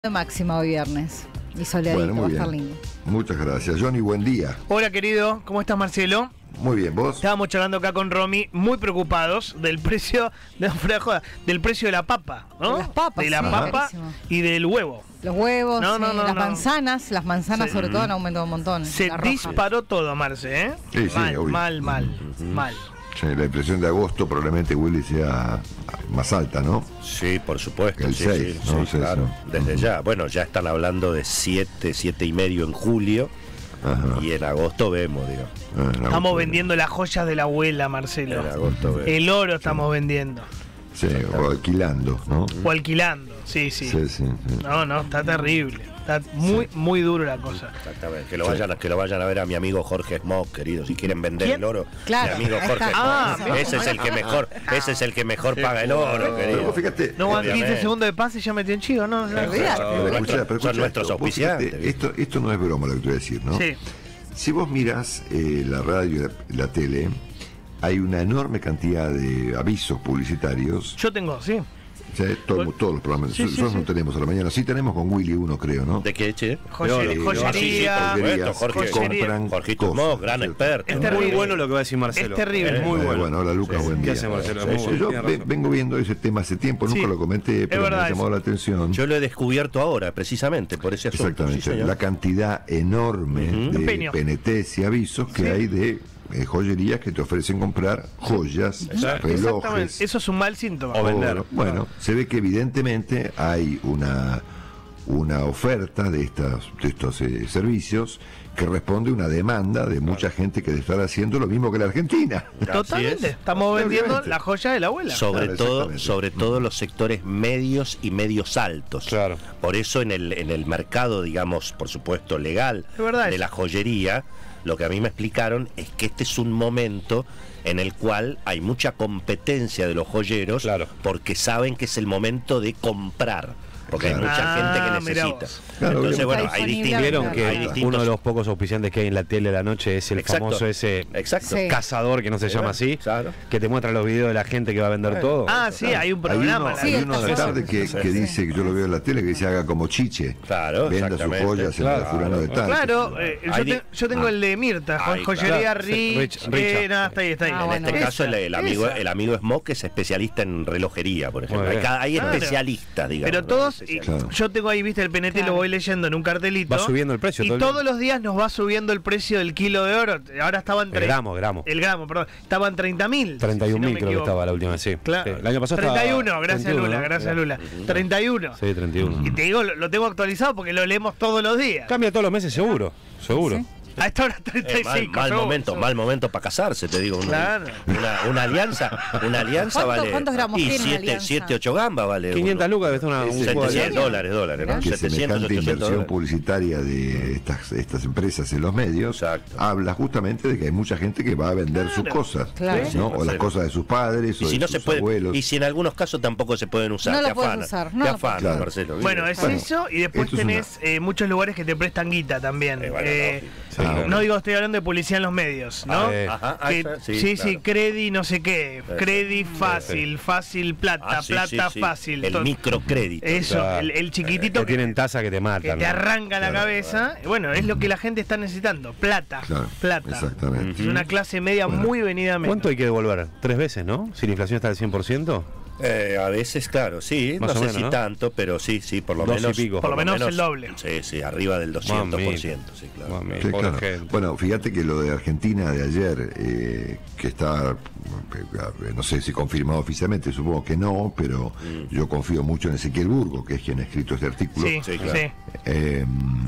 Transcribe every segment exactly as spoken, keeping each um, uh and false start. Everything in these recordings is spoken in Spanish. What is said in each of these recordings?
De máxima hoy viernes y soleadito, Bueno, va a muy estar bien. lindo. Muchas gracias. Johnny, buen día. Hola querido, ¿cómo estás Marcelo? Muy bien, ¿vos? Estábamos charlando acá con Romy, muy preocupados del precio, de, fuera de joda, del precio de la papa, ¿no? De las papas, De la sí, papa carísimo. y del huevo. Los huevos, No, no, eh, no, las no. manzanas, las manzanas Sí. sobre todo han aumentado un montón. Se la roja. disparó todo, Marce, ¿eh? Sí, sí, mal, obvio. mal, mal, mal. Sí, la impresión de agosto probablemente Willy sea más alta, ¿no? Sí, por supuesto. El sí, seis, sí, ¿no? sí, Sí, claro. sí. Desde Ujú. ya. Bueno, ya están hablando de siete, siete y medio en julio. Ajá. Y en agosto vemos, digo. Ah, en Estamos agosto. vendiendo las joyas de la abuela, Marcelo. En agosto vemos. El oro estamos vendiendo. Sí, o alquilando, ¿no? O alquilando, sí, sí. Sí, sí, sí. No, no, está terrible. Está muy, muy duro la cosa. Exactamente. Que lo, vayan, a- que lo vayan a ver a mi amigo Jorge Smock, querido. Si quieren vender ¿Quién? el oro. Claro, Mi amigo ahí Jorge está. Ah, Smock. Ese es el que mejor, ese es el que mejor paga el oro, Pero querido. vos fíjate, No van Obviamente. quince segundos de pase y ya metió en chivo, ¿no? no, Olvídate. pero Nuestro- escuchá, pero escuchá son nuestros esto. Vos fíjate, auspiciantes. esto, esto no es broma lo que te voy a decir, ¿no? Sí. Si vos mirás eh, la radio y la, la tele, hay una enorme cantidad de avisos publicitarios. Yo tengo, sí. ¿Sí? Todo- todos los programas. Sí, sí, Nosotros sí. no tenemos a la mañana. Sí tenemos con Willy uno, creo, ¿no? ¿De qué, che? Joyería, Eh, joyería. sí, Bueno, Jorge, compran Jorgito cosas, Smock, gran ¿cierto? experto. Es ¿no? terrible. Muy bueno lo que va a decir Marcelo. Es terrible. Es muy Eh, bueno. Bueno, hola Lucas, Sí, buen ¿qué día. hace Marcelo? Sí, Muy sí. bueno, Yo tiene ve- razón. vengo viendo ese tema hace tiempo, nunca Sí, lo comenté, pero me verdad ha llamado eso. la atención. Yo lo he descubierto ahora, precisamente, por ese asunto. Exactamente, sí, señor. la cantidad enorme de Empeño. P N Ts y avisos que Sí. hay de eh, joyerías que te ofrecen comprar joyas, Exactamente. relojes, Eso es un mal síntoma. O vender. oro. Bueno, se ve que evidentemente hay una, una oferta de, estas, de estos eh, servicios que responde a una demanda de mucha gente que debe estar haciendo lo mismo que la Argentina. Totalmente. Así es. Estamos vendiendo Obviamente. la joya de la abuela. Sobre Claro, todo, exactamente. sobre todo los sectores medios y medios altos. Claro. Por eso en el, en el mercado, digamos, por supuesto, legal Es verdad de eso. la joyería, lo que a mí me explicaron es que este es un momento en el cual hay mucha competencia de los joyeros, Claro. porque saben que es el momento de comprar. Porque Claro. hay mucha Ah, gente que mirá necesita. vos. Claro, Entonces, obviamente. bueno, Está hay disponible distintos. Vieron Claro. que hay distintos- uno de los pocos auspiciantes que hay en la tele de la noche es el Exacto. famoso ese Exacto. Sí. cazador, que no se Sí, llama así, claro. que te muestra los videos de la gente que va a vender todo. Ah, sí, hay un Hay programa. uno, la- hay Sí, uno de la está tarde que, sí, que sí. dice, que yo lo veo en la tele, que dice haga como Chiche, Claro, venda sus exactamente. joyas en Claro, la fulano de tal. Claro, eh, yo, Hay te- di- yo tengo Ah. el de Mirta, jo- Ahí, joyería claro. Rich. Sí, Rich- Richard. eh, nada, está ahí, está ahí. Ah, En bueno, este esa, caso, el, el amigo, esa. el amigo Smock es especialista en relojería, por ejemplo. Muy Hay, bien. cada- hay Claro. especialistas, digamos. Pero ¿no? todos, y Especialistas. Claro. yo tengo ahí, viste, el P N T, Claro. lo voy leyendo en un cartelito. Va subiendo el precio Y todo el todos día. los días nos va subiendo el precio del kilo de oro. Ahora estaban El tre- gramo, gramo. El gramo, perdón. Estaban treinta mil. treinta y un mil creo que estaba la última vez, sí. Claro. Sí. El año pasado treinta y uno, estaba gracias treinta y uno, Lula, ¿no? gracias Mirá. Lula. treinta y uno. Sí, treinta y uno. Y te digo, lo, lo tengo actualizado porque lo leemos todos los días. Cambia todos los meses seguro, seguro. Sí. A esta hora treinta y Eh, mal, cinco. mal seguro, momento, seguro. mal momento para casarse, te digo. Una, Claro. una, una alianza, una alianza ¿Cuánto- vale. cuántos gramos y tiene una siete, alianza? siete, ocho gambas vale. quinientas uno. lucas debe estar una, un juego de setecientos alianza. dólares, dólares, ¿no? Que setecientos, semejante ochocientos inversión dólares. publicitaria de estas, estas empresas en los medios Exacto. habla justamente de que hay mucha gente que va a vender sus Claro. cosas, Claro. ¿no? Sí, o las Marcelo. cosas de sus padres Y o si de no sus se puede, abuelos. y si en algunos casos tampoco se pueden usar, No lo te puedes afanan, usar, no te lo puedes afanan, usar. Marcelo. Bueno, es Bueno, eso, y después esto es tenés eh, muchos lugares que te prestan guita también. Eh, bueno, Eh, lógico. Sí, Ah, claro. no digo, estoy hablando de publicidad en los medios, ¿no? Ah, eh. Ajá, ah, Que- esa, sí, sí, sí, claro. Credi no sé qué, Sí. Credi fácil, fácil plata, Ah, sí, plata sí, sí. fácil. El todo. microcrédito. Eso, Claro. el, el chiquitito Que que, tienen tasa que te que matan. te ¿no? arranca la Claro, cabeza. Bueno, es lo que la gente está necesitando, plata, Claro, plata. exactamente. Es una clase media Bueno. muy venida menos. ¿Cuánto hay que devolver? ¿Tres veces, no? Si la inflación está al cien por ciento. Eh, a veces, claro, sí, Más no o sé menos, si ¿no? tanto, pero sí, sí, por lo Dos y menos. pico. Por lo menos el doble. Sí, sí, arriba del doscientos por ciento, sí, claro. Mami, Sí, pobre claro. gente. Bueno, fíjate que lo de Argentina de ayer, eh, que está, eh, no sé si confirmado oficialmente, supongo que no, pero yo confío mucho en Ezequiel Burgo, que es quien ha escrito este artículo. Sí, Sí, sí. claro. Eh,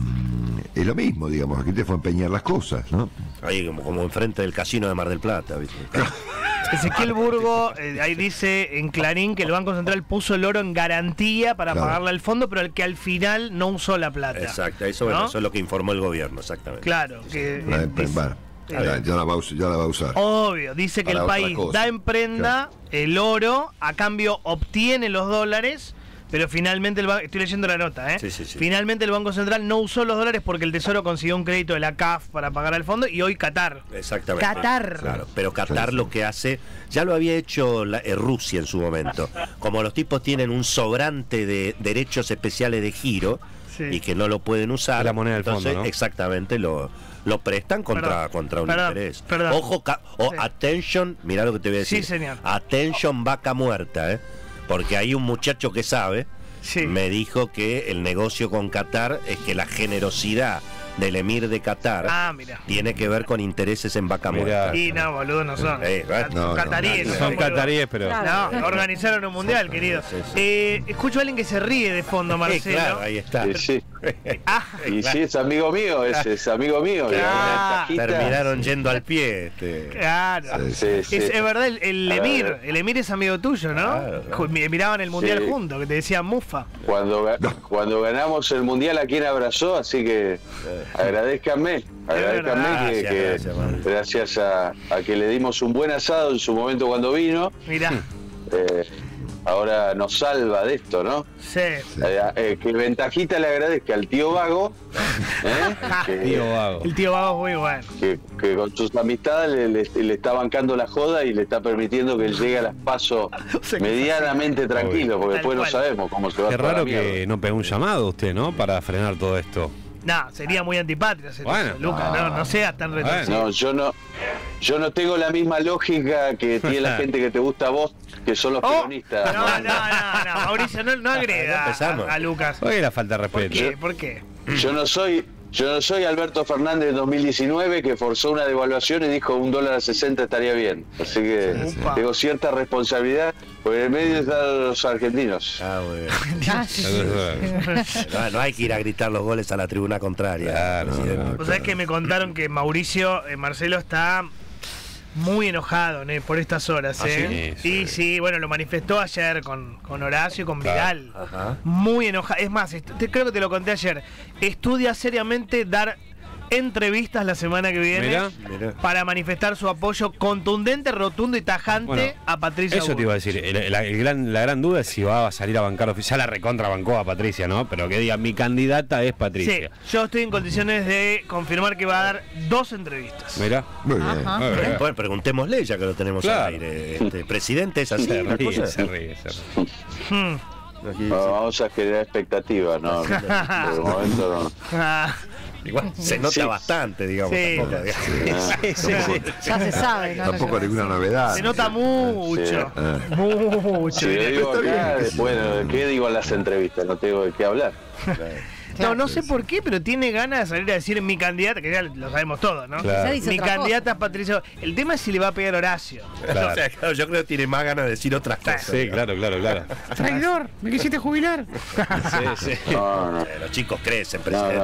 es lo mismo, digamos, aquí te fue a empeñar las cosas, ¿no? Ahí como, como enfrente del casino de Mar del Plata, ¿viste? Ezequiel Burgo, eh, ahí dice en Clarín que el Banco Central puso el oro en garantía para Claro. pagarle al fondo, pero el que al final no usó la plata. Exacto, eso, bueno, ¿No? eso es lo que informó el gobierno, exactamente. Claro, que La- eh, dice- bueno, ya, ya la va a, us- ya la va a usar. obvio, dice que Para el otra país cosa. da en prenda el oro, a cambio obtiene los dólares, pero finalmente el banco, estoy leyendo la nota, ¿eh? Sí, sí, sí. Finalmente el Banco Central no usó los dólares porque el Tesoro consiguió un crédito de la C A F para pagar al fondo y hoy Qatar. Exactamente. Qatar. Claro, pero Qatar lo que hace, ya lo había hecho la, eh, Rusia en su momento. Como los tipos tienen un sobrante de derechos especiales de giro Sí. y que no lo pueden usar, La moneda del entonces, fondo, ¿no? exactamente, lo, lo prestan contra, Perdón, contra un perdón, interés. perdón. Ojo, ca- o Sí. attention, mirá lo que te voy a decir. Sí, señor. Attention, vaca muerta, ¿eh? Porque hay un muchacho que sabe, Sí. me dijo que el negocio con Qatar es que la generosidad del emir de Qatar Ah, mira. tiene que ver con intereses en vaca Mirá. muerta. Y no, boludo, no son. Eh, Ca- no, no, cataríes, no, no Son son boludo. cataríes, pero. No, organizaron un mundial, querido. Sí, sí. Eh, escucho a alguien que se ríe de fondo, Eh, Marcelo. claro, ahí está. Y sí, Ah, y sí, es amigo mío, es, es amigo mío. y Claro. una ventajita- Terminaron yendo al pie. Este. claro. Sí, Sí, sí. Es, es verdad, el, el A Emir, ver. el Emir es amigo tuyo, ¿no? Claro, claro. Ju- mi- Miraban el mundial Sí. juntos, que te decían mufa. Cuando, ga- cuando ganamos el mundial, ¿a quién abrazó? Así que agradezcanme, agradezcanme verdad. que, Gracias, que gracias, Manuel. gracias a, a que le dimos un buen asado en su momento cuando vino, Mirá, eh, ahora nos salva de esto, ¿no? sí. Eh, eh, que ventajita le agradezca al tío Vago, ¿eh? que, Tío vago. El tío Vago es muy bueno. que, que con sus amistades le, le- le está bancando la joda y le está permitiendo que él llegue a las pasos sea, que medianamente tranquilo, porque Tal después no cual. sabemos cómo se va Qué a toda la raro mierda. que no pegó un llamado usted, ¿no? Para frenar todo esto. No, sería muy antipatria hacer Bueno. eso, Lucas. No, no seas tan retorcido. No, yo no, yo no tengo la misma lógica que tiene la gente que te gusta a vos, que son los Oh, peronistas. no, no, no, no, Mauricio, no, no agreda Ya empezamos. a, a Lucas. Oye, la falta de ¿Por respeto. qué? ¿Por qué? Yo no soy, yo no soy Alberto Fernández de dos mil diecinueve que forzó una devaluación y dijo un dólar a sesenta estaría bien. Así que Sí, sí. tengo cierta responsabilidad, porque en el medio están los argentinos. Ah, muy bien. Ah, sí, sí. No, no hay que ir a gritar los goles a la tribuna contraria. Claro, presidente. no, Vos sabés que me contaron que Mauricio, eh, Marcelo está muy enojado, ¿no? Por estas horas, Ah, ¿eh? sí, Y sí, bueno, lo manifestó ayer con, con Horacio y con Claro. Vidal. Ajá. Muy enojado. Es más, est- te- creo que te lo conté ayer. Estudia seriamente dar entrevistas la semana que viene Mirá. Mirá. para manifestar su apoyo contundente, rotundo y tajante Bueno, a Patricia Eso te iba a decir. El- la, el gran, la gran duda es si va a salir a bancar oficial. La recontra bancó a Patricia, ¿no? Pero que diga, mi candidata es Sí, Patricia. yo estoy en condiciones de confirmar que va a dar dos entrevistas. Mirá. Muy bien. Ajá. Muy bien. Bueno, preguntémosle ya que lo tenemos Claro. al aire. Este, presidente, ¿es así? Se la ríe, cosa? se ríe, se ríe. Hmm. Aquí No, dice- vamos a generar expectativas, no, no, por el momento no. Ah, Igual se nota Sí. bastante, digamos. Sí. Tampoco, digamos. Ah, Sí, sí, sí. Ya se sabe, ¿no? Tampoco ninguna novedad. se nota mucho. Ah. Mucho. Si lo diré. digo Está acá, bien. bueno, ¿de qué digo en las entrevistas? No tengo de qué hablar. No, no sé por qué, pero tiene ganas de salir a decir mi candidata, que ya lo sabemos todos, ¿no? Claro. Ya dice Mi otra candidata es Patricia. El tema es si le va a pegar Horacio. Claro. O sea, claro, yo creo que tiene más ganas de decir otras cosas. Sí, claro, claro, claro. Traidor, me quisiste jubilar. Sí, sí. No, no. Eh, Los chicos crecen, No, presidente.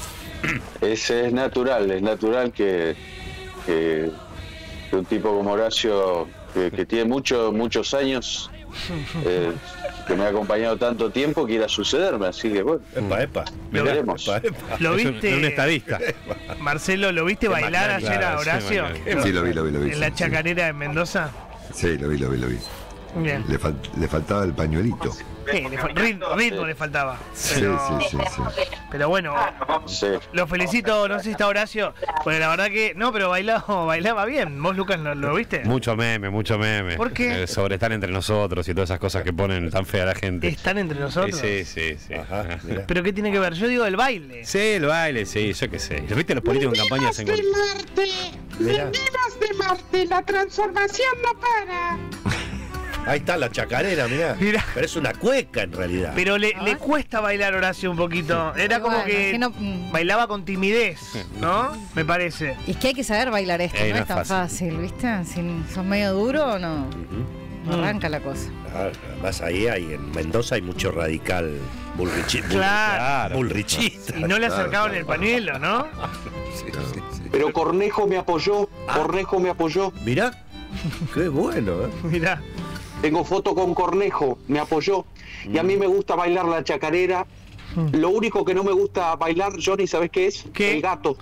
no. Es, es natural, es natural que, que, que un tipo como Horacio, que, que tiene muchos muchos años, eh, que me ha acompañado tanto tiempo, quiera sucederme. Así que bueno, Epa, epa. lo veremos. Epa, epa. ¿Lo Es un- viste? es un estadista. Marcelo, ¿lo viste bailar magnánimo. ayer a Claro, sí, Horacio? magnánimo. Sí, lo vi, lo vi, lo vi. En la sí, chacarera de Mendoza. Sí, lo vi, lo vi, lo vi. Bien. Le, fal- le faltaba el pañuelito. Sí, le fal- ritmo, ritmo le faltaba. Sí, Pero, sí, sí, sí. pero bueno, Sí. lo felicito, no sé si está Horacio, porque la verdad que, no, pero bailaba, bailaba bien. ¿Vos, Lucas, lo, lo viste? Mucho meme, mucho meme. ¿Por qué? Eh, sobre estar entre nosotros y todas esas cosas que ponen tan fea a la gente. ¿Están entre nosotros? Sí, sí, sí. Ajá, mira. ¿Pero qué tiene que ver? Yo digo el baile. Sí, el baile, sí, yo qué sé. ¿Viste los políticos en campaña? Se de encont- Marte! Mirá. ¡Venimos de Marte! ¡La transformación no para! Ahí está la chacarera, mirá. Mirá. Pero es una cueca en realidad. Pero le, A le ver. cuesta bailar Horacio un poquito. Era como Bueno, que si no, mm. bailaba con timidez, ¿no? Me parece. Y es que hay que saber bailar esto, Ey, no no es es tan fácil. fácil, ¿viste? Si sos medio duro, no, Ujú. no arranca la cosa. Claro, además ahí hay, en Mendoza hay mucho radical bullrichi- bull- Claro. bullrichista. Y no le acercaban claro, el pañuelo, ¿no? Sí, sí, sí. Pero Cornejo me apoyó, Cornejo me apoyó. Mirá, qué bueno, ¿eh? Mirá. Tengo foto con Cornejo, me apoyó. Y a mí me gusta bailar la chacarera. Lo único que no me gusta bailar, Johnny, ¿sabes qué es? ¿Qué? El gato.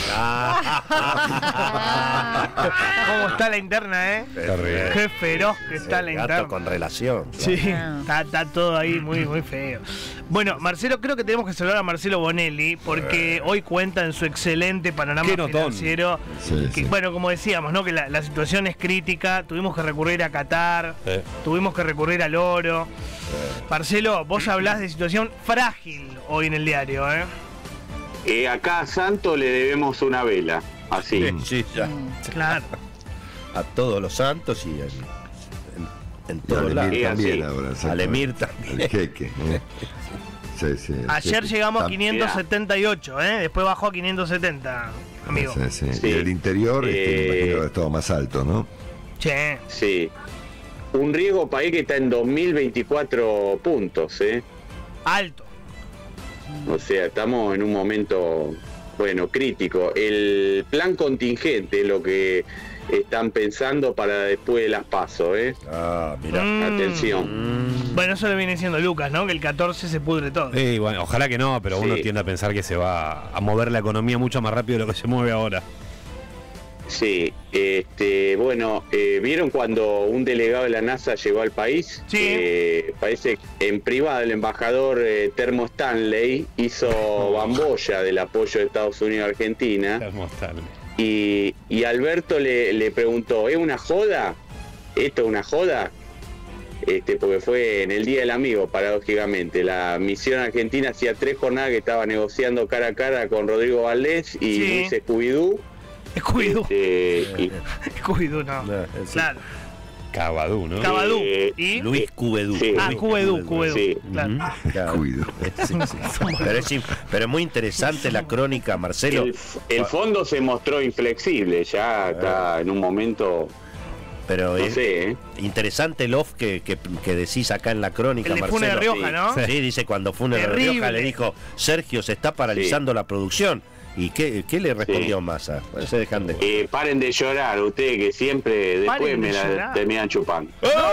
¿Cómo está la interna, eh? Terrible. Qué feroz que está la Gato interna. con relación. Sí, Ah. está, está todo ahí muy, muy feo. Bueno, Marcelo, creo que tenemos que saludar a Marcelo Bonelli porque hoy cuenta en su excelente panorama Qué notón. financiero. Sí, Que, sí. bueno, como decíamos, ¿no? Que la, la situación es crítica. Tuvimos que recurrir a Qatar, Eh. tuvimos que recurrir al oro. Marcelo, vos hablás de situación frágil hoy en el diario, ¿eh? Eh, acá a Santo le debemos una vela, así. Sí, sí, ya. Claro. A todos los santos y en, en, en Y todos lados. Alemir Sí, también así. ahora. Al exactamente. Emir también. El jeque. ¿eh? Sí, sí, el Ayer jeque. llegamos a Tam- quinientos setenta y ocho, ¿eh? Después bajó a quinientos setenta, amigo. Sí, sí. Sí. Y el interior, este, me Eh, imagino que ha estado más alto, ¿no? Che. Sí. Un riesgo país que está en dos mil veinticuatro puntos, ¿eh? Alto. O sea, estamos en un momento, bueno, crítico. El plan contingente es lo que están pensando para después de las PASO, ¿eh? Ah, mira. Mm. Atención. Bueno, eso lo viene diciendo Lucas, ¿no? Que el catorce se pudre todo. Sí, bueno, ojalá que no, pero uno Sí. tiende a pensar que se va a mover la economía mucho más rápido de lo que se mueve ahora. Sí, este, bueno, eh, ¿vieron cuando un delegado de la NASA llegó al país? Sí. Eh, parece que en privado el embajador eh, Termo Stanley hizo bambolla del apoyo de Estados Unidos a Argentina. Y, y Alberto le, le preguntó, ¿es una joda? ¿Esto es una joda? Este, porque fue en el Día del Amigo, paradójicamente. La misión argentina hacía tres jornadas que estaba negociando cara a cara con Rodrigo Valdés y Sí. Luis Escubidú. Scooby-Doo. Este, y- Scooby-Doo, no. No, sí. Claro. Cabadú, ¿no? Cabadú. Eh, ¿Y? Luis Cubedú. Sí. Ah, Luis Cubedú, Cubedú. Sí. Claro. Ujú, claro. Cuido. Sí, sí. Pero, es, in- pero es muy interesante la crónica, Marcelo. el, el fondo se mostró inflexible, ya está en un momento, Pero no es sé, ¿eh? interesante el off que, que, que decís acá en la crónica, El de Marcelo. Funes de Rioja, ¿no? Sí, dice cuando Funes de Terrible. Rioja le dijo, Sergio, se está paralizando la producción. ¿Y qué, qué le respondió Sí. Massa? Bueno, se dejan de... Eh, paren de llorar ustedes que siempre después Paren de me la llorar. terminan chupando.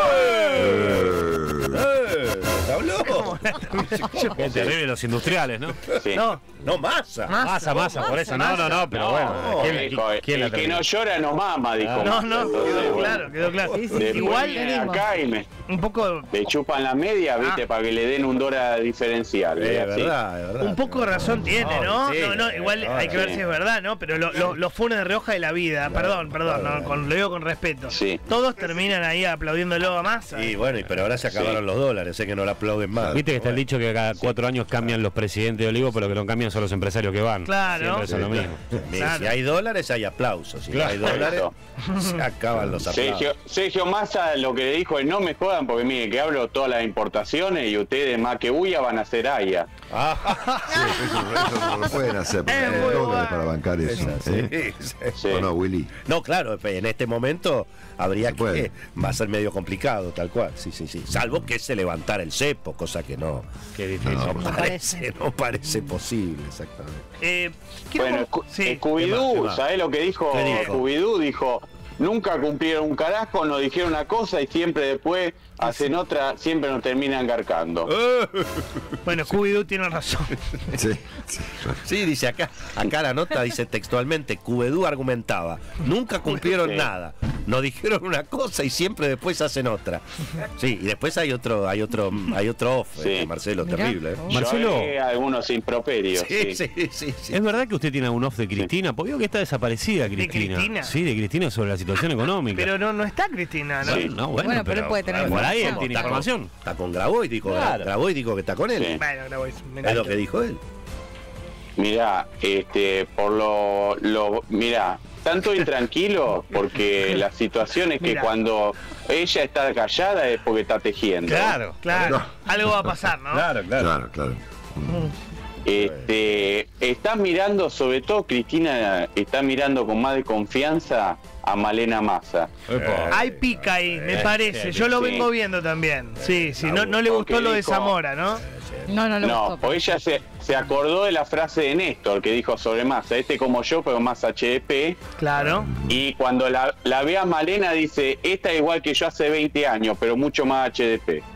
¡Eh! ¿Habló? Qué terrible los industriales, ¿no? Sí. No. No, Massa. Masa, masa, por eso. No, no, no, pero No, bueno. ¿quién- dijo, quién la el que terminó? no llora no mama, dijo. No, Massa. no, Entonces, quedó bueno, claro, quedó claro. Sí, sí, después Igual vienen venimos. acá y me, un poco me chupan la media, viste, Ah. para que le den un dólar diferencial. Eh, ¿eh? Es Así. verdad, es verdad. un poco de razón tiene, ¿no? sí, No, no, igual sí, hay que ver sí. si es verdad, ¿no? Pero lo- lo- los Funes de Rioja de la vida, perdón, perdón, claro. no, con, lo digo con respeto. Sí. Todos terminan ahí aplaudiéndolo a Massa. Y bueno, y- pero ahora se acabaron Sí. los dólares, sé que no lo aplauden más. Viste que está el dicho que cada cuatro años cambian los presidentes de Olivo, pero que no cambian son los empresarios que van. Claro. Siempre son lo mismo. Si Claro. hay dólares, hay aplausos. Si Claro. no hay dólares, Eso. se acaban los aplausos. Sergio, Sergio Massa lo que le dijo es no me jodan porque mire que hablo todas las importaciones y ustedes más que bulla van a hacer haya. Ah, Sí, eso, eso no lo pueden hacer porque Es hay muy dólares bueno. para bancar eso. sí, ¿eh? sí. Sí. ¿O no, Willy? No, claro, en este momento habría Se puede. que... Va a ser medio complicado, tal cual. Sí, sí, sí. Salvo que se levantara el cepo, cosa que no, Qué difícil. no, No parece, no parece posible, exactamente. Eh, quiero- Bueno, Scu- sí. ¿Qué más, Scooby-Doo, qué más? ¿sabés lo que dijo? ¿Qué dijo? Scooby-Doo dijo, nunca cumplieron un carajo, nos dijeron una cosa y siempre después hacen otra, siempre nos terminan engarcando. Bueno, Scooby-Doo tiene razón. Sí, sí. Sí, dice acá, acá la nota dice textualmente, Cubedú argumentaba, nunca cumplieron Sí. nada, nos dijeron una cosa y siempre después hacen otra. Sí, y después hay otro, hay otro, hay otro off, Sí. eh, Marcelo, Mirá. terrible. ¿eh? Marcelo. Yo he algunos improperios. Sí, sí. sí, sí, sí. ¿Es verdad que usted tiene un off de Cristina? Porque veo que está desaparecida Cristina. Cristina? Sí, de Cristina sobre la situación económica. Pero no, no está Cristina, ¿no? Sí. No, bueno, Bueno, pero él puede tener por ahí él información. tiene Está con- información. Está con Grabois, dijo, Claro. Grabois dijo que está con él. Sí. Bueno, la voy Es lo que dijo él. Mirá, este, por lo, lo mirá, tanto intranquilo porque la situación es que Mirá. cuando ella está callada es porque está tejiendo. Claro, claro. Algo va a pasar, ¿no? Claro, Claro, claro. Este, está mirando, sobre todo Cristina está mirando con más de confianza a Malena Massa. Hay pica ahí, me Eh, parece. Yo lo sí. vengo viendo también. Sí, sí. No, no le gustó Porque lo de dijo- Zamora, ¿no? No, no le No, gustó. pues ella se, se acordó de la frase de Néstor que dijo sobre Massa, este como yo, pero más H D P. Claro. Y cuando la, la ve a Malena dice, esta es igual que yo hace veinte años, pero mucho más H D P.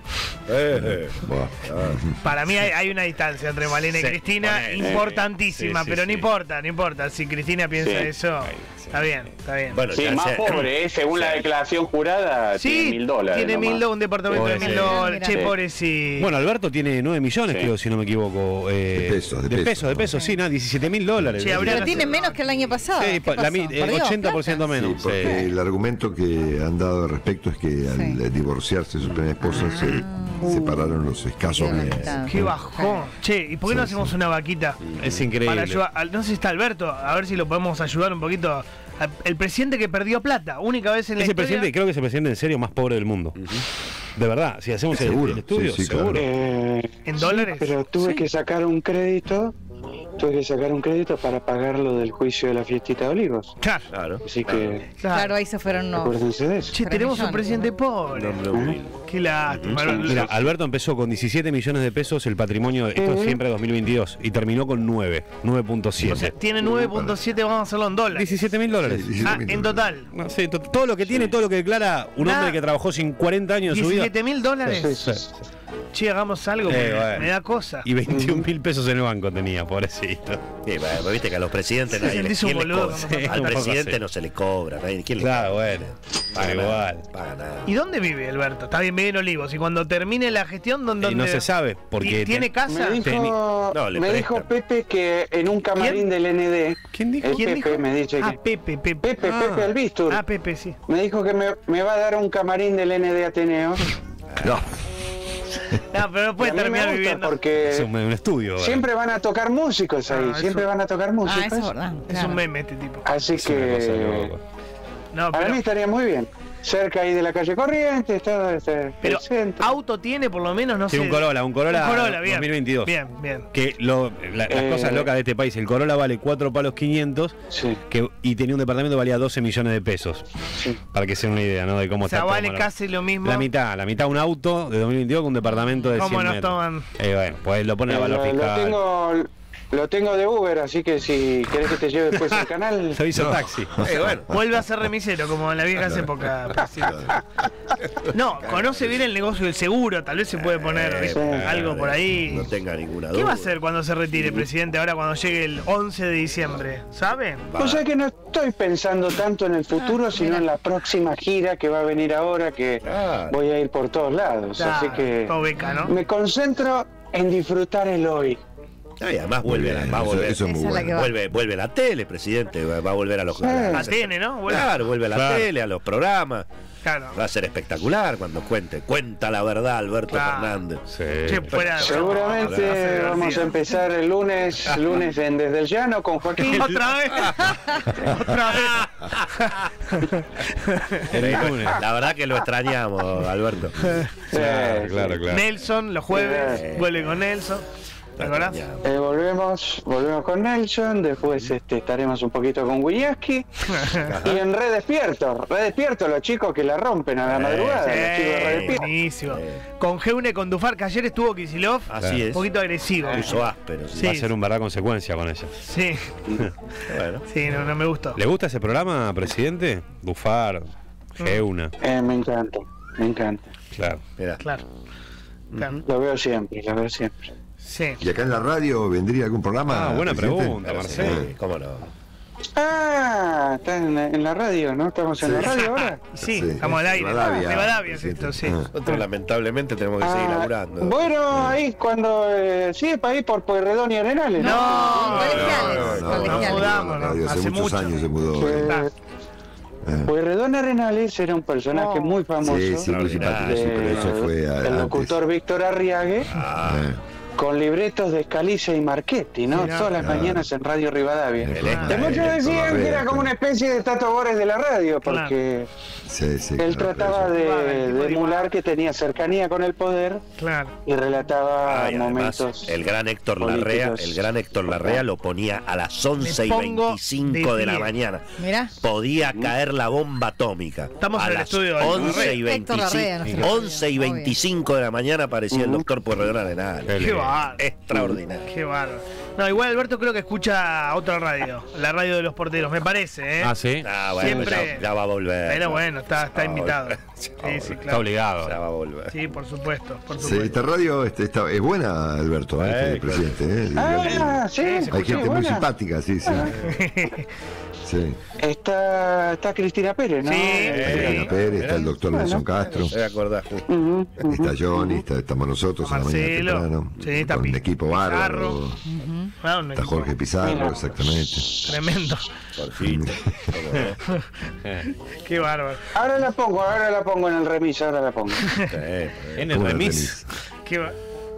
Eh, Buah. Para mí hay, hay una distancia entre Malena y Sí, Cristina ponele. importantísima, Sí, sí, pero sí. no importa, no importa. Si Cristina piensa Sí. eso, está bien, está bien. Bueno, Sí, ya más sea- pobre, ¿eh? Según la declaración jurada, tiene Sí, mil dólares. tiene nomás. mil dólares, un departamento de Puede mil ser. dólares. Che, Sí. pobrecito. Bueno, Alberto tiene nueve millones, Sí. creo, si no me equivoco. eh, De pesos, de de pesos. pesos, de pesos, sí, nada, diecisiete mil dólares. Sí, habría Pero que tiene hacer- menos que el año pasado. Sí, ¿Qué pa- la pasó? mi- eh, ¿Perdió ochenta por ciento plata? menos. Sí, porque Sí. el argumento que han dado al respecto es que al Sí. eh, divorciarse de su primera esposa se separaron los escasos Bien, bienes. está. Qué bajón. Che, ¿y por qué no Sí, hacemos sí. una vaquita? Es increíble. Para ayudar, al- no sé si está Alberto, a ver si lo podemos ayudar un poquito. Al- El presidente que perdió plata, única vez en la Es el historia. presidente, creo que es el presidente en serio más pobre del mundo. De verdad, si hacemos el, Seguro, el estudio, sí, sí, claro. seguro. Eh, ¿En sí, dólares? pero tuve Sí. que sacar un crédito, tuve que sacar un crédito para pagar lo del juicio de la fiestita de Olivos. Claro, Claro. Así que Claro, ahí se fueron unos. acuérdense de eso. Che, Tres tenemos un millones, presidente ¿no? pobre. Un hombre humilde. Qué lástima. Mira, Alberto empezó con diecisiete millones de pesos el patrimonio, esto es siempre dos mil veintidós, y terminó con nueve, nueve punto O sea, siete. tiene nueve punto siete, vamos a hacerlo en dólares. diecisiete mil dólares. Sí, diecisiete Ah, mil en dólares. total. No, sí, to- todo lo que tiene, todo lo que declara un Nada. hombre que trabajó sin cuarenta años de su vida. diecisiete mil dólares. Sí, sí. Che, hagamos algo, Eh, porque bueno. me da cosa. Y veintiún mil pesos en el banco tenía, pobrecito. Sí, bueno, viste que a los presidentes Sí, nadie le, sentís un ¿quién le boludo cobra? cuando pasa. Al Un poco presidente así. no se le cobra, nadie, ¿quién le Claro, cobra? bueno. Paga Pero nada, igual. paga nada. ¿Y dónde vive Alberto? Está bien, vive en Olivos. Y cuando termine la gestión, ¿dónde? Y no se sabe, porque ¿Tiene te- casa? Me dijo, Teni- no, le me prestan. dijo Pepe que en un camarín ¿Quién? del N D, ¿Quién dijo? el ¿Quién Pepe dijo? me dice Ah, que Pepe, Pepe. Pepe, Ah. Pepe Albistur, Ah, Pepe, sí. me dijo que me, me va a dar un camarín del N D Ateneo. No, No, pero no Y puede a mí me terminar gusta viviendo. porque Es un, un estudio. ¿verdad? siempre van a tocar músicos ahí, Ah, siempre eso- van a tocar Ah, músicos. eso es verdad. Es claro. un meme este tipo. Así Es una cosa de que loco. No, para pero, mí estaría muy bien. Cerca ahí de la calle Corrientes, todo este pero el centro. auto tiene por lo menos, no Sí, sé. un Corolla, un Corolla, Un Corolla, bien. dos mil veintidós. Bien, bien. Que lo, la- las Eh. cosas locas de este país, el Corolla vale cuatro palos quinientos Sí, que, y tenía un departamento que valía doce millones de pesos. sí. Para que se den una idea, ¿no? De cómo O sea, está todo vale malo. casi lo mismo. La mitad, la mitad un auto de dos mil veintidós con un departamento de ¿Cómo cien nos metros. toman? Eh, bueno, pues lo pone a Eh, valor lo, lo fiscal. tengo lo tengo de Uber, así que si querés que te lleve después al canal. Servicio taxi. Eh, bueno. Vuelve a ser remisero, como en las viejas épocas. presidente. No, conoce bien el negocio del seguro, tal vez se puede poner Eh, ¿viste? eh, algo por ahí. No tenga ninguna duda. ¿Qué va a hacer cuando se retire, presidente, ahora cuando llegue el once de diciembre? ¿Sabe? Va. O sea que no estoy pensando tanto en el futuro, Ah, sino mira. en la próxima gira que va a venir ahora, que Claro. voy a ir por todos lados. Así Claro, que todo beca, ¿no? me concentro en disfrutar el hoy. Ah, y además vuelve, a la- bien, va a eso- volver, eso es muy Esa es la que bueno. va. vuelve, vuelve a la tele, presidente, va va a volver a los Sí. A T N, ¿no? Bueno, Claro, vuelve a la Claro. tele, a los programas. claro. Va a ser espectacular cuando cuente. Cuenta la verdad, Alberto Claro. Fernández. Sí. Che, fuera de- Seguramente Va a ser vamos a divertido. empezar el lunes, lunes en Desde el Llano con Joaquín. ¿Otra vez? ¿Otra vez? El lunes. La verdad que lo extrañamos, Alberto. Claro, Sí, claro, claro. Nelson, los jueves, Sí. vuelve con Nelson. ¿Te acordás? extrañamos. Eh, volvemos, volvemos con Nelson, después este, estaremos un poquito con Willaski y en Red Despierto, Red Despierto, los chicos que la rompen a la Sí, madrugada, los chicos de Red Sí, Despierto. buenísimo. Sí. Con Geune, con Dufar, que ayer estuvo Kicillof, Así un es. poquito agresivo. Puso áspero. Sí. Sí. Va a ser un verdad consecuencia con ella. Sí, Bueno. sí, no, no me gustó. ¿Le gusta ese programa, presidente? Bufar, Geuna, Eh, me encanta, me encanta. claro. Mirá. Claro. Claro. Lo veo siempre, lo veo siempre. Sí. ¿Y acá en la radio vendría algún programa? Ah, buena presidente? pregunta, Marcelo. Sí, cómo no. Ah, está en, en la radio, ¿no? ¿Estamos en la radio ahora? Sí, Sí, estamos al aire. Rivadavia, Rivadavia es presidente. esto, sí. Ah. Nosotros lamentablemente tenemos que seguir Ah, laburando. bueno, ahí cuando... Eh, sí, para ir por Pueyrredón y Arenales. No, No, colegiales. No, no, no, colegiales. no, mudamos, la radio, ¿no? hace, Hace muchos mucho. años se mudó. Eh, Ah. Eh. Pueyrredón Arenales era un personaje Oh. muy famoso. Sí, sí, muy simpático, sí, pero eso fue a- el antes. locutor Víctor Arriague, Ah, Eh. con libretos de Scalise y Marchetti, ¿no? Mirá. Todas las Claro. mañanas en Radio Rivadavia. el Ah. extra, Que muchos el- decían que era como una especie de Tato Bores de la radio, porque Sí, sí, él claro, trataba pero eso- de, Tipo de de- emular que tenía cercanía con el poder Claro. y relataba Ah, y además, momentos. el gran Héctor políticos. Larrea, el gran Héctor Larrea lo ponía a las once y Me pongo veinticinco de de la pie. mañana. Mirá. Podía caer la bomba atómica. Estamos a en el las estudio de once y Héctor Larrea, no sé veinticinco, qué. once y Obvio. veinticinco de la mañana aparecía el doctor Pueyrredón Arenal. Qué bárbaro. Extraordinario. Qué bárbaro. No, igual Alberto creo que escucha otra radio, la radio de los porteros, me parece, ¿eh? Ah, sí. Ah, bueno, Siempre- ya, ya va a volver. Pero bueno, está, está Ya va a invitado. volver. Sí, Ya va a sí, volver. Está claro. obligado. Ya va a volver. Sí, por supuesto, por Sí, supuesto. esta radio este, está, es buena, Alberto, Eh, este claro. presidente. ¿eh? Ah, sí. Hay sí, gente muy buena. simpática, sí, sí. Sí. Está, está Cristina Pérez, ¿no? Sí. Eh, Cristina Pérez, está el doctor Nelson Castro, ¿Se acordás? ujú, ujú. está Johnny, está- estamos nosotros a la mañana Marcelo, temprano, sí, está con un Pi- equipo Pizarro. bárbaro. Ah, un Está equipo Jorge Pizarro, Mira. exactamente. Tremendo. Por fin. Qué bárbaro. Ahora la pongo, ahora la pongo en el remis, ahora la pongo. En el ¿Cómo la remis. Qué ba-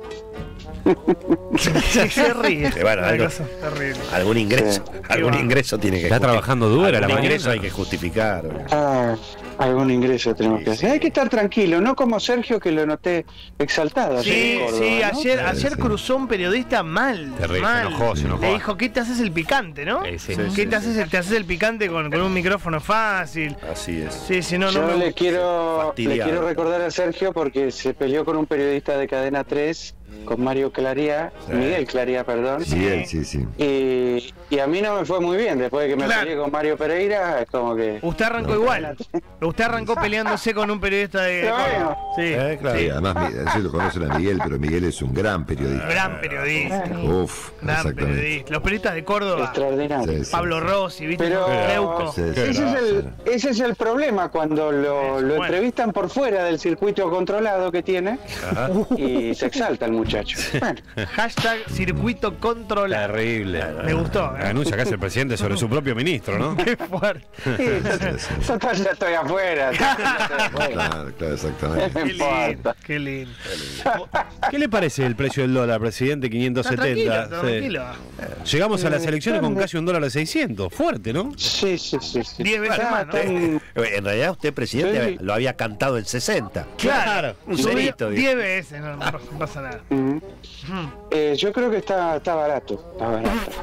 Sí, se ríe. Que bueno, Una algo- cosa terrible. Algún ingreso. Algún Qué va. ingreso tiene que Está trabajando duro a la Algún mañana. ingreso hay que justificar. Ah, algún ingreso tenemos Sí, que hacer. sí. Hay que estar tranquilo, no como Sergio que lo noté exaltado. ayer Sí, en Córdoba, sí, ¿no? ayer, Sí, ayer sí. cruzó un periodista mal. Terrible, se mal. enojó, se enojó. Le dijo, ¿qué te haces el picante, no? Sí, sí. ¿Qué Sí, te sí, haces? Te haces el picante con, con un micrófono fácil. Así es. Sí, sí, no, Yo no. me- le quiero, le Fastidiado. quiero recordar a Sergio porque se peleó con un periodista de Cadena tres, con Mario Claría, Sí. Miguel Claría, perdón. Miguel, sí, sí. Y, y a mí no me fue muy bien, después de que me Claro. peleé con Mario Pereira, es como que... Usted arrancó No. igual. Usted arrancó peleándose con un periodista de. Pero bueno. Sí. Eh, claro. Sí, además, mi- sí lo conocen a Miguel, pero Miguel es un gran periodista. Gran periodista. Uf, Gran exactamente. periodista. Los periodistas de Córdoba. Extraordinario. Sí, sí. Pablo Rossi, ¿viste? Pero- Leuco. Sí, sí. Ese es, el, ese es el problema cuando lo, lo Bueno. entrevistan por fuera del circuito controlado que tiene Ajá. y se exalta el muchacho. Bueno, Hashtag circuito controlado. Terrible. Me gustó. La denuncia que hace el presidente sobre su propio ministro, ¿no? Qué fuerte. sí, Sí, sí. total, ya estoy afuera. ya estoy afuera. Claro, claro, exactamente. No Qué importa. lindo. Qué lindo. ¿Qué le parece el precio del dólar, presidente? quinientos Está setenta. tranquilo, Sí. tranquilo. Llegamos a las Eh, elecciones con ¿dónde? casi un dólar a seiscientos. Fuerte, ¿no? Sí, sí, sí. sí. Diez veces Está- más, ¿no? está en- En realidad usted, presidente, Sí. lo había cantado en sesenta. Claro. Un Subió cerito, digo. diez veces, no, no pasa- no pasa nada. Ujú. Ujú. Eh, yo creo que está, está barato, está barato.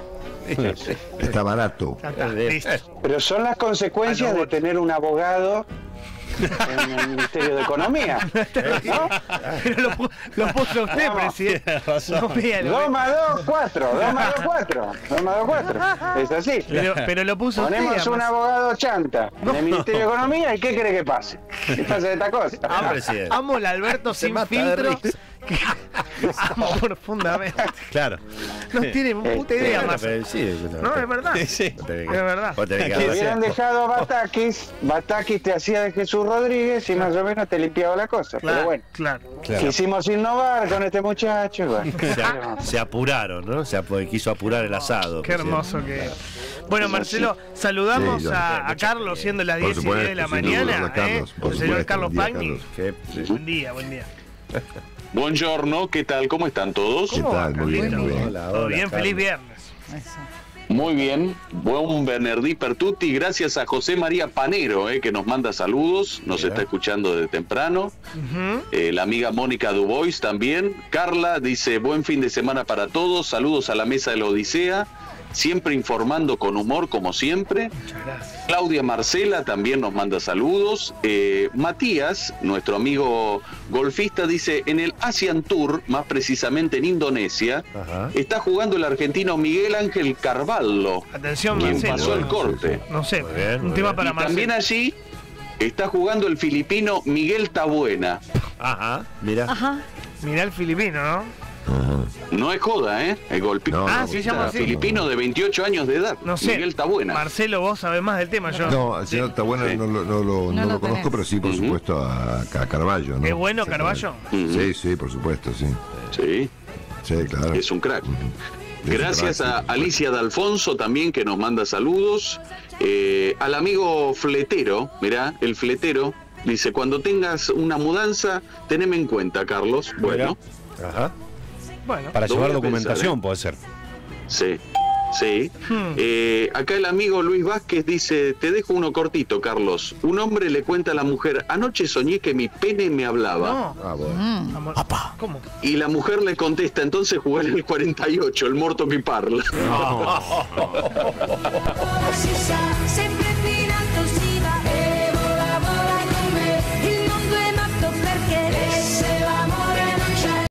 Está barato. Ya está, listo. Pero son las consecuencias Ah, no, de tener un abogado en el Ministerio de Economía. ¿No? Pero lo, pu- lo puso usted, No, presidente. No, vea, lo- dos más dos, cuatro. dos más dos, cuatro. dos más dos, cuatro. Es así. pero, pero lo puso usted. Ponemos un además. abogado chanta en el Ministerio de Economía y ¿qué cree que pase? ¿Qué pasa de esta cosa? Ah, presidente. Amo el Alberto Se sin mata de filtro. risa. que- Amo profundamente. Claro. No tiene puta idea Bueno, más. pero sí, No, es verdad. Sí. Vos tenés Es que- verdad. vos tenés que Si hacer- hubieran dejado a Batakis, Batakis te hacía de Jesús Rodríguez y más o menos te limpiaba la cosa. Pero Claro, bueno, claro. Claro. quisimos innovar con este muchacho. y Bueno, Se, a- se apuraron, ¿no? Se ap- quiso apurar el asado. Qué hermoso que es. Bueno, Marcelo, saludamos Sí, yo- a, a Carlos siendo las Por diez y diez de la supuesto, sin mañana. duda, Carlos, ¿eh? por El señor supuesto, Carlos buen día, Pagni. Carlos. Que- Buen día, buen día. Buongiorno, ¿qué tal? ¿Cómo están todos? ¿Qué ¿Cómo va, tal? Muy bien, Carlito? muy bien. Hola, Todo hola, bien, Carlos. feliz viernes. Eso. Muy bien, buen Bernardí Pertutti, gracias a José María Panero, eh, que nos manda saludos, nos Mira. está escuchando desde temprano. Ujú. Eh, la amiga Mónica Dubois también. Carla dice, buen fin de semana para todos, saludos a la mesa de la Odisea, siempre informando con humor como siempre. Muchas gracias. Claudia Marcela también nos manda saludos. Eh, Matías, nuestro amigo golfista, dice, en el Asian Tour, más precisamente en Indonesia, Ajá. está jugando el argentino Miguel Ángel Carvalho, Atención, quien Marcelo. pasó el corte. No sé, Muy bien, un muy tema bien. para Y también Marcelo. allí está jugando el filipino Miguel Tabuena. Ajá, mira. Ajá. Mirá el filipino, ¿no? Ajá. No es joda, ¿eh? El golpe. No, Ah, no, se llama así. filipino de veintiocho años de edad. No sé. Miguel Tabuena. Marcelo, vos sabés más del tema, yo. No, al señor Tabuena Sí. no, lo- no, lo, no No lo lo conozco, tenés. pero sí, por Ujú. supuesto, a, a Carballo, ¿no? ¿Es bueno Exactamente. Carballo? Ujú. Sí, sí, por supuesto, sí. Sí, Sí, claro. es un crack. Ujú. Es un Gracias crack, a sí. Alicia D'Alfonso también, que nos manda saludos. Eh, al amigo Fletero, mirá, el Fletero, dice, cuando tengas una mudanza, teneme en cuenta, Carlos. Bueno, Ajá. Bueno. Para Lo llevar voy a documentación pensar, puede ser. sí, sí. Hmm. Eh, acá el amigo Luis Vázquez dice, te dejo uno cortito, Carlos. Un hombre le cuenta a la mujer, anoche soñé que mi pene me hablaba. No. Ah, bueno. Mm. Amor. ¿Cómo? Y la mujer le contesta, entonces jugar el cuarenta y ocho, el morto que parla. Si sa, se